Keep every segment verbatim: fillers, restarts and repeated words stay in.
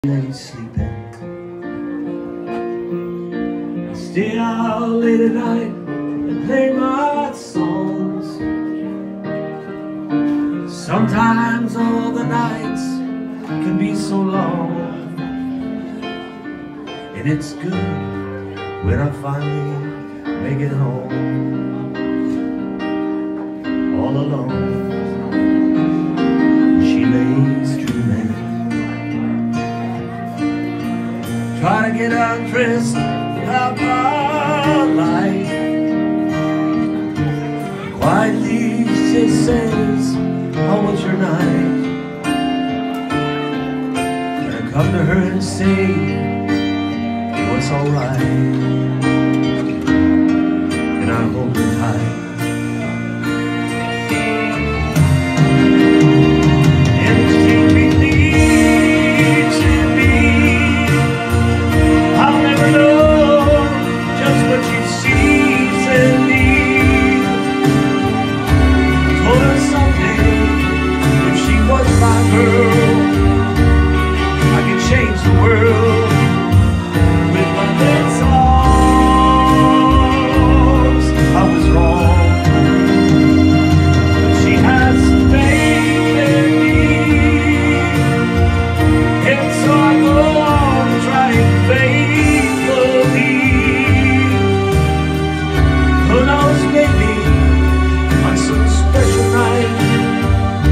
lay sleeping. I stay out late at night and play my songs. Sometimes all the nights can be so long, and it's good when I finally make it home. All alone she lays dreaming. Try to get undressed without my light. Quietly she says, "How was your night?" And I come to her and say, "It was alright." And I hold her tight.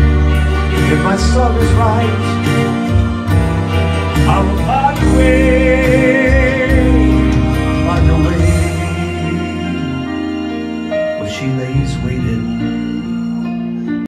If my song is right, I will find a way.